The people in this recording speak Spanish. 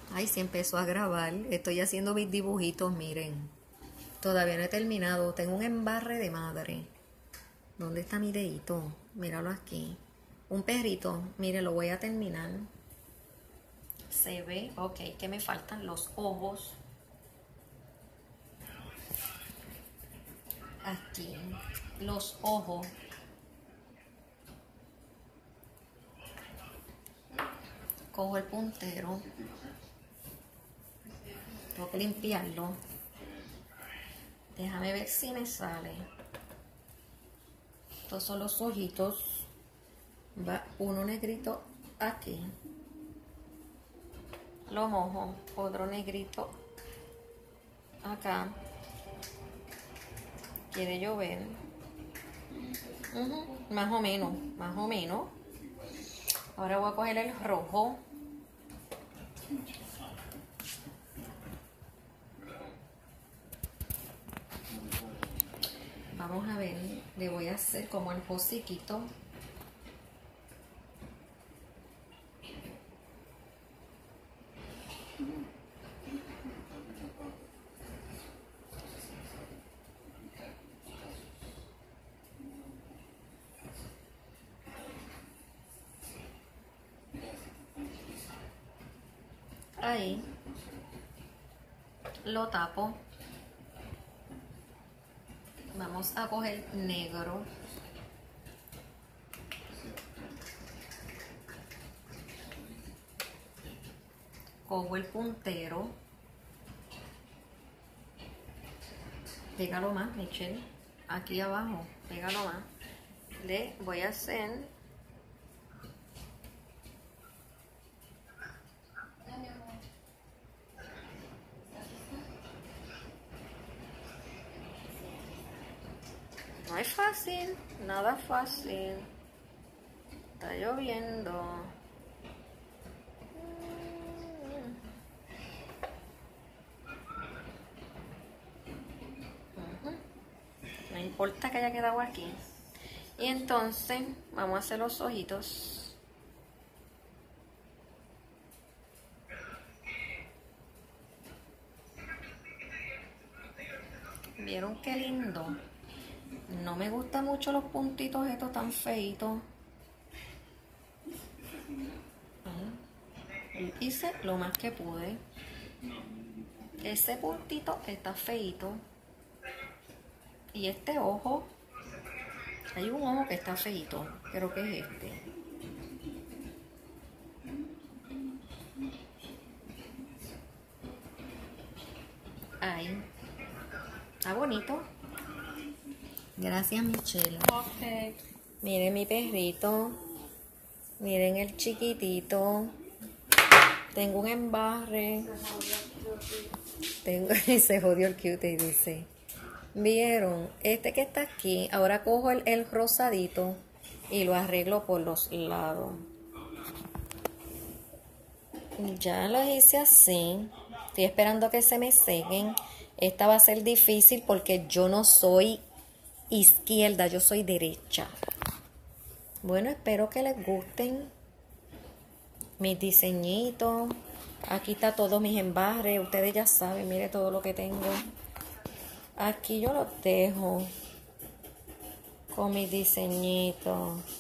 Ay, se empezó a grabar. Estoy haciendo mis dibujitos, miren. Todavía no he terminado. Tengo un embarre de madre. ¿Dónde está mi dedito? Míralo aquí. Un perrito. Mire, lo voy a terminar. Se ve. Ok, ¿qué me faltan? Los ojos. Aquí. Los ojos. Cojo el puntero. Tengo que limpiarlo. Déjame ver si me sale. Estos son los ojitos. Va uno negrito aquí. Los ojos. Otro negrito acá. Quiere llover. Más o menos. Más o menos. Ahora voy a coger el rojo. Vamos a ver, le voy a hacer como el hociquito. Ahí lo tapo. Vamos a coger negro. Cojo el puntero. Pégalo más, Michelle. Aquí abajo, pégalo más. Le voy a hacer no es fácil, nada fácil. Está lloviendo. No importa que haya quedado aquí. Y entonces vamos a hacer los ojitos. ¿Vieron qué lindo? No me gustan mucho los puntitos estos tan feitos. Hice lo más que pude. Ese puntito está feito. Y este ojo, hay un ojo que está feito. Creo que es este. Ahí. Está bonito. Gracias, Michelle. Ok. Miren mi perrito. Miren el chiquitito. Tengo un embarre. Se jodió el cutie, dice. ¿Vieron? Este que está aquí, ahora cojo el rosadito y lo arreglo por los lados. Ya lo hice así. Estoy esperando que se me sequen. Esta va a ser difícil porque yo no soy izquierda, yo soy derecha. Bueno, espero que les gusten mis diseñitos. Aquí está todos mis embarres. Ustedes ya saben, mire todo lo que tengo. Aquí yo los dejo con mis diseñitos.